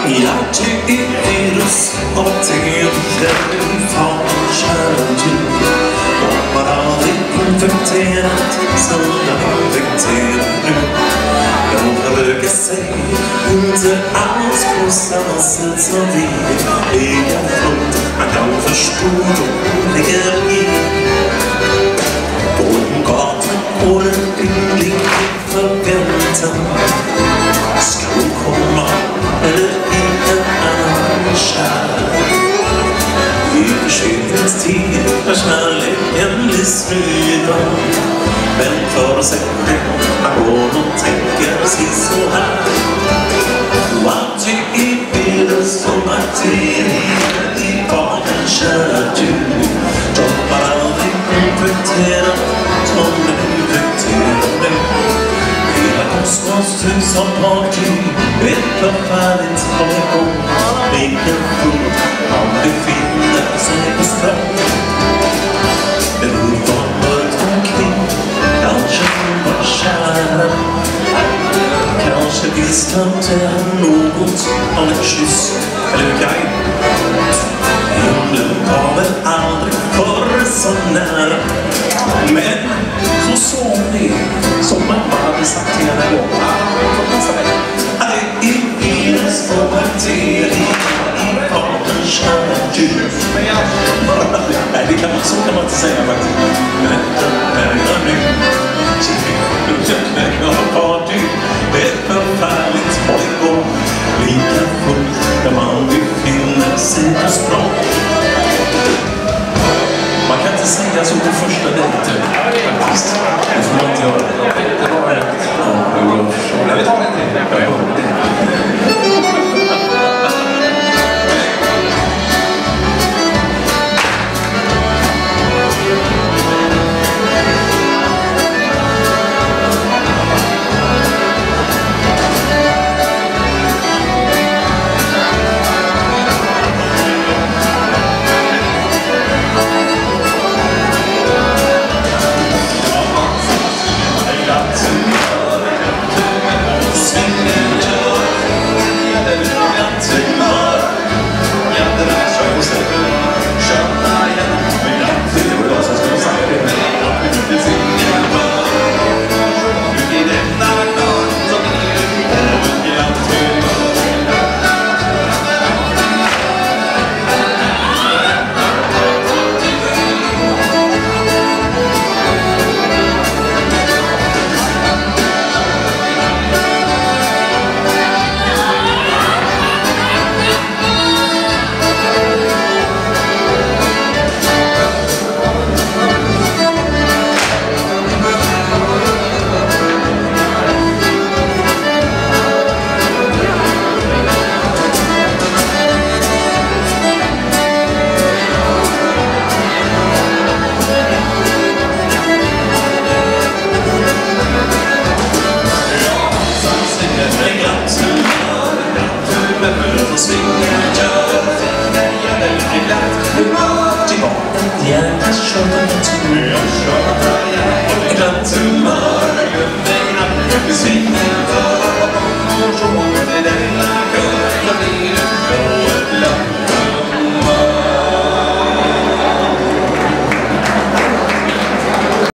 Jag tycker virus och bakterier far kära du. De har aldrig infekterat som de infekterar nu. De förökar sig inte alls på samma sätt som vi. Egen frukt man kan förstå de ligger i. På en gata går en yngling i förväntan. Ska hon komma eller i en annan kärl? I förkylningstid när kärleken blir smydan. Men förutsättning att hon tänker sig så här. Vad tycker virus och bakterier i barnen kära du? De har aldrig infekterat som de infekterar nu. Hela kosmos som party, ett förfärligt håll. Vilken fot man befinner sig på strand. En luft var mörkt omkring, kanske hon var kär. Kanske visste inte något om en kyss eller gaj. Himlen var väl aldrig förr så nära. Men så såg vi som mamma hade sagt till henne en gång. Det är virus och bakterier i barnen kära du. Nej, så kan man inte säga faktiskt.